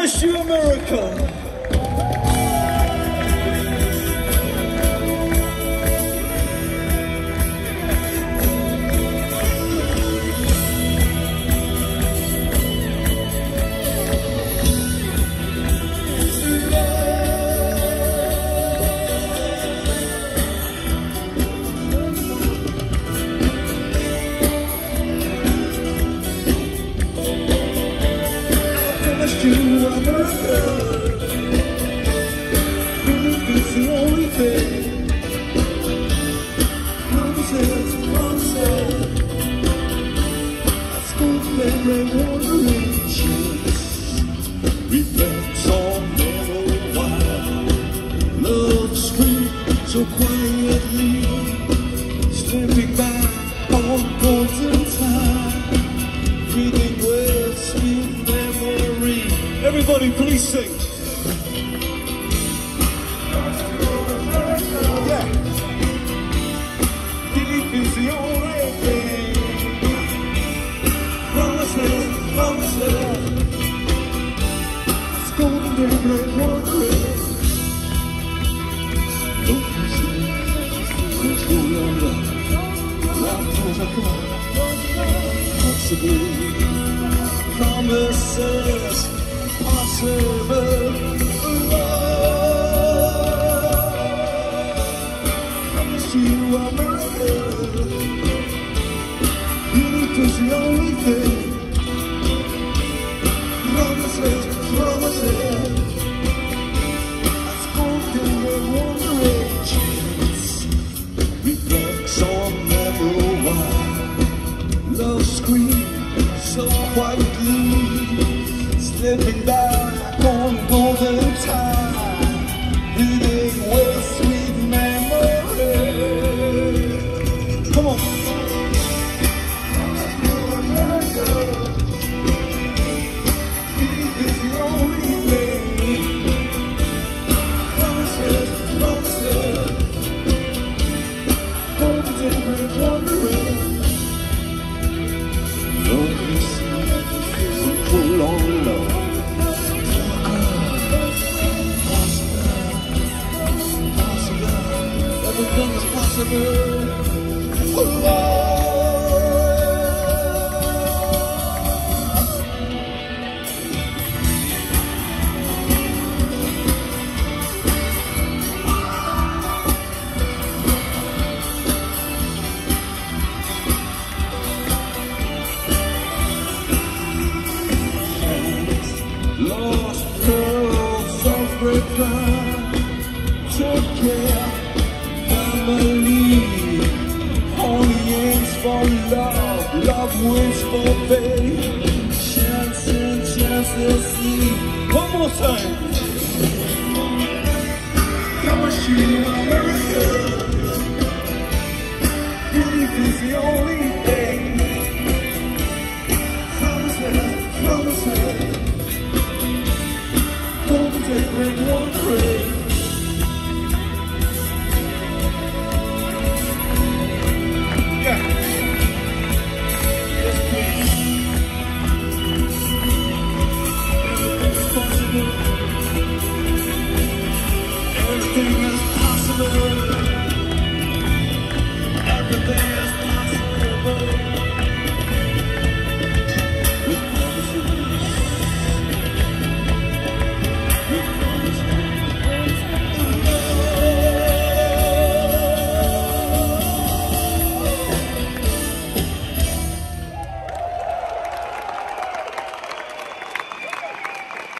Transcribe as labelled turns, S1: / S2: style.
S1: promise you a miracle. You are a miracle. Belief is the only thing. Promises, promises. Let's go memory wandering. Reflects on never while. Love screams so quietly, slipping back on golden time. Breathing with sweet memory. Everybody, please sing. Yeah. Belief is the only thing. Promises, promises. It's golden daybreak wandering. Don't you see? Let's go yonder. Love calls are come. Possibly. Promises. Possible love. Promise you a miracle. Belief is the only thing. Promises, promises. As golden and wandering chance reflects on never while. Love screams so quietly, slipping back on golden time, reading with sweet memory. Come on. Belief is the only thing. Promises, promises. Golden and wandering. Love you see, so long love. Everything's possible. Oh, lost girls of great time, took care. Family, only aims for love, love waits for faith. Chance and chance to see. One more time. Promise you a miracle. Belief is the only thing.